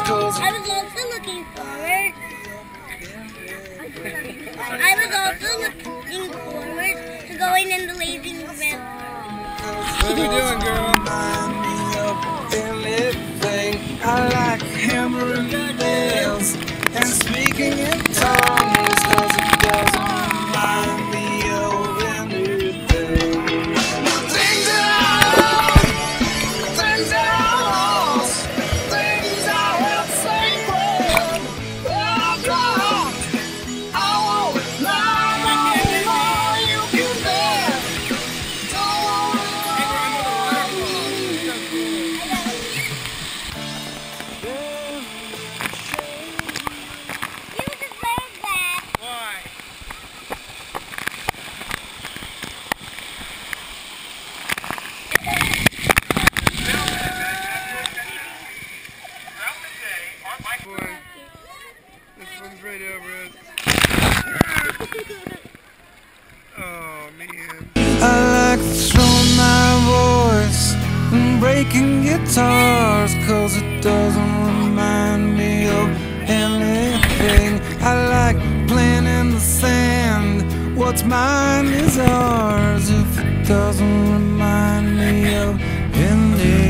'cause I was also looking forward. I was also looking forward to going in the lazy river. What are we doing, girl? remind me of anything. I like hammering bells and speaking in tongues, 'cause it doesn't remind me of anything. Things are lost, things are held sacred. Oh God, I won't lie anymore. You can bear. You deserve that. Why? Boy, this one's right over it. Oh man. I like to show my voice and breaking guitars, 'cause it doesn't remind me of anything. I like playing in the sand, what's mine is ours, if it doesn't remind me of anything.